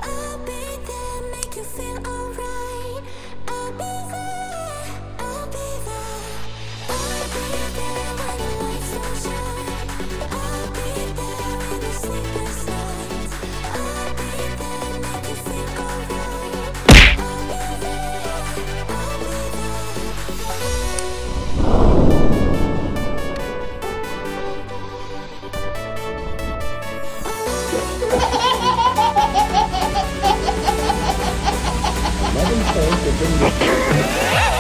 I'll be there, make you feel alright. I'll be there, I'll be there. I'll be there when the lights don't shine. I'll be there in the sleepless nights. I'll be there, make you feel alright. I'll be there, I'll be Loving Faith is in the